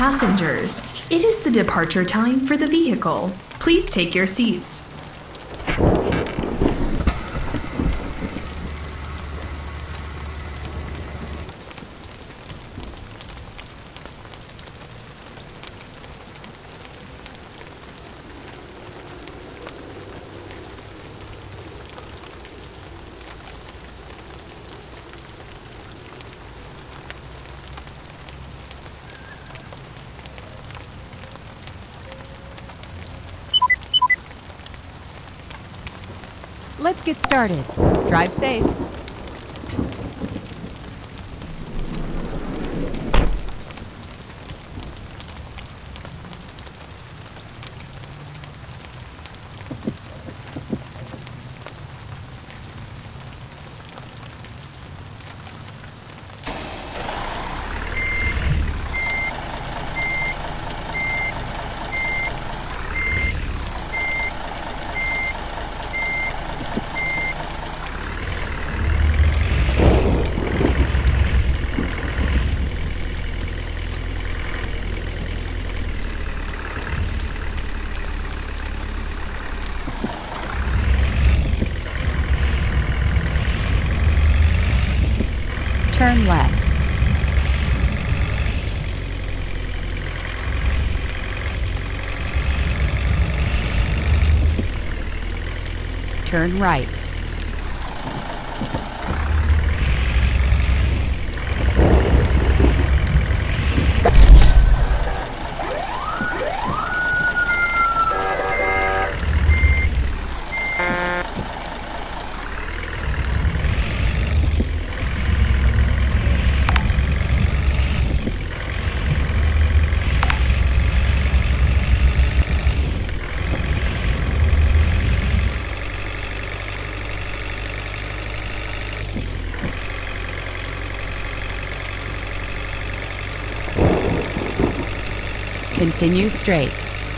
Passengers, it is the departure time for the vehicle. Please take your seats. Let's get started. Drive safe. Turn left. Turn right. Continue straight.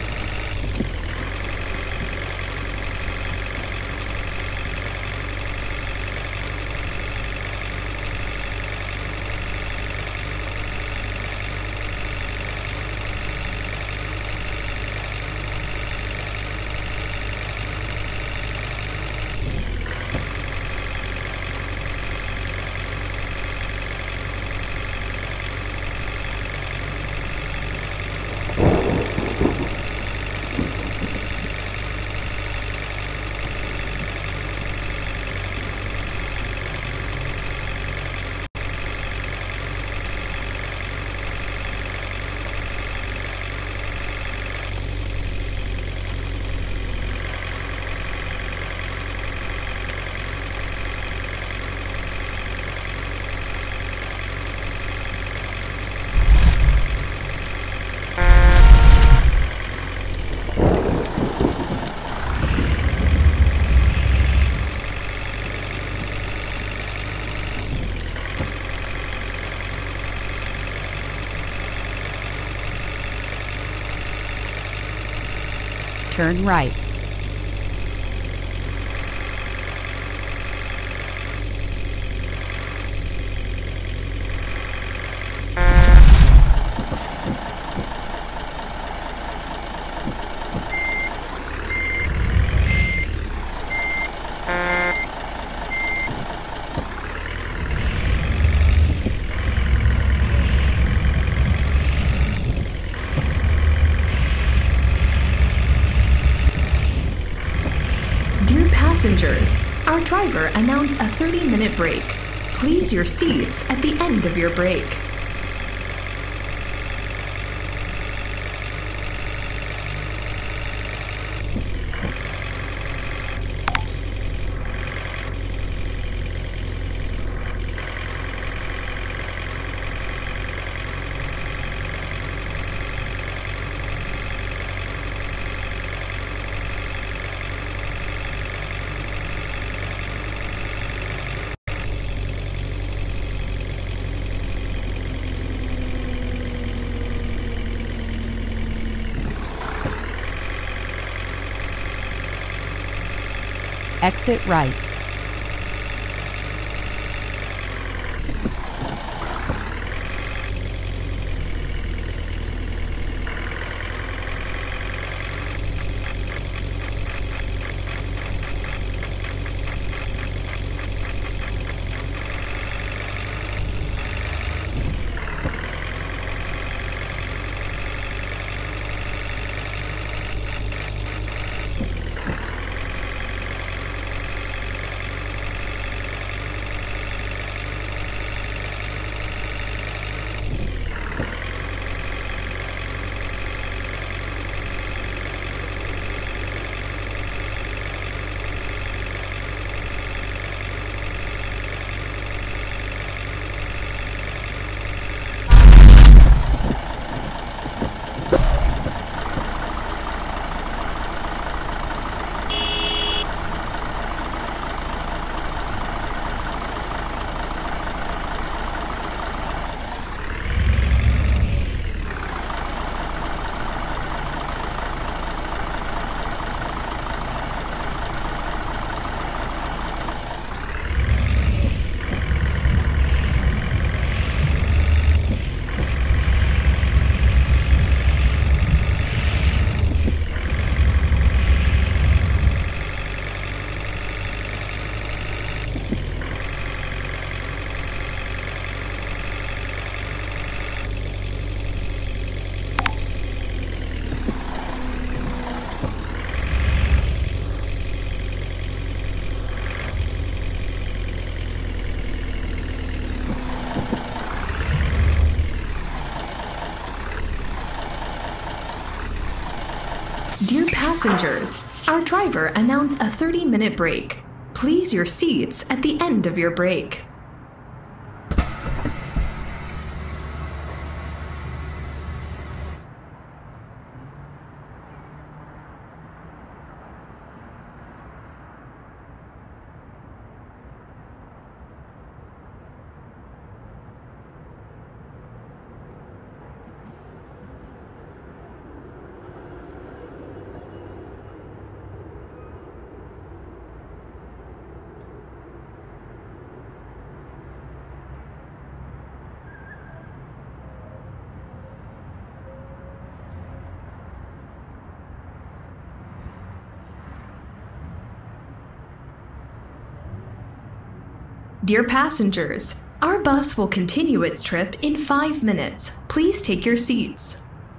Turn right. Passengers, our driver announced a 30-minute break. Please your seats at the end of your break. Exit right. Dear passengers, our driver announced a 30-minute break. Please your seats at the end of your break. Dear passengers, our bus will continue its trip in 5 minutes. Please take your seats.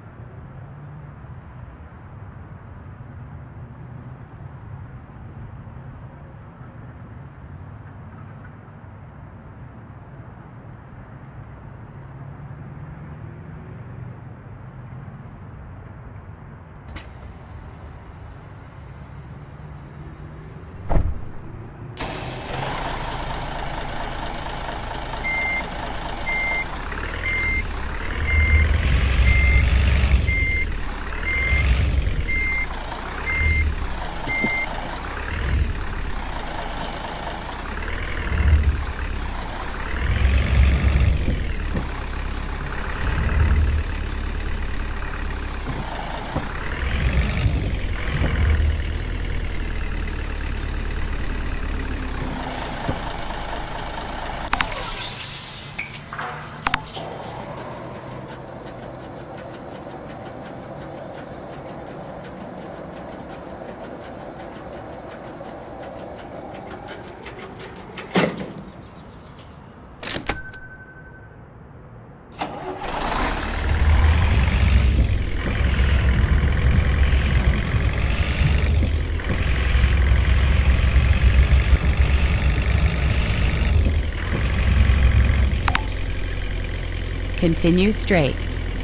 Continue straight.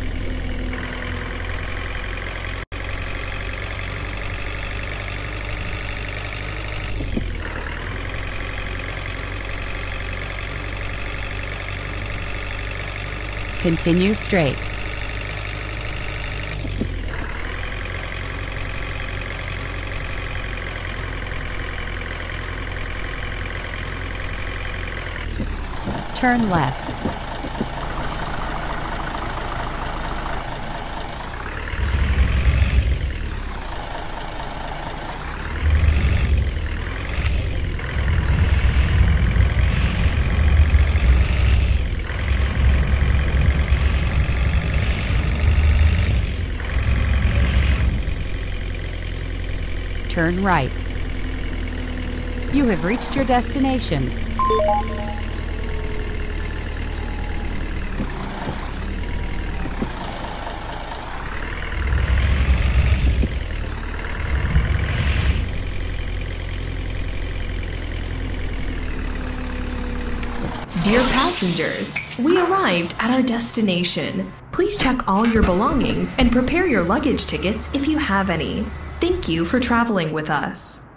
Continue straight. Turn left. Turn right. You have reached your destination. Dear passengers, we arrived at our destination. Please check all your belongings and prepare your luggage tickets if you have any. Thank you for traveling with us.